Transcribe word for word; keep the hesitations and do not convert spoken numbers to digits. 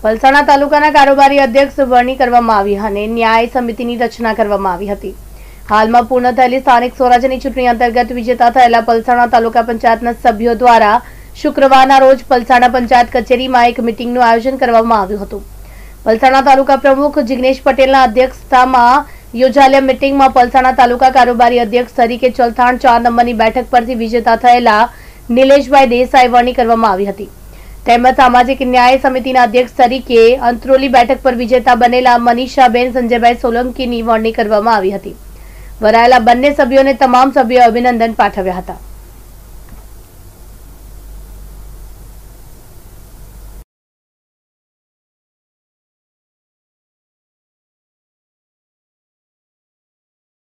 પલસાણા તાલુકાના કારોબારી અધ્યક્ષ વરણી કરવામાં આવી અને ન્યાય સમિતિની રચના કરવામાં આવી હતી। હાલમાં પૂર્ણ થયેલી સ્થાનિક સ્વરાજ્યની ચૂંટણી અંતર્ગત વિજેતા થયેલા પલસાણા તાલુકા પંચાયતના સભ્યો દ્વારા શુક્રવારના રોજ પલસાણા પંચાયત કચેરીમાં એક મીટિંગનું આયોજન કરવામાં આવ્યું હતું। પલસાણા તાલુકા પ્રમુખ જિગ્નેશ પટેલના અધ્યક્ષતામાં યોજાયેલ મીટિંગમાં પલસાણા તાલુકા કારોબારી અધ્યક્ષ તરીકે ચલથાણ ચાર નંબરની બેઠક પરથી વિજેતા થયેલા નિલેશભાઈ દેસાઈ વરણી કરવામાં આવી હતી। તેમજ સામાજિક ન્યાય સમિતિના અધ્યક્ષ તરીકે અંત્રોલી બેઠક પર વિજેતા બનેલા મનીષાબેન સંજયભાઈ સોલંકીની વરણી કરવામાં આવી હતી। વરાયેલા બંને સભ્યોને તમામ સભ્યોએ અભિનંદન પાઠવ્યા હતા।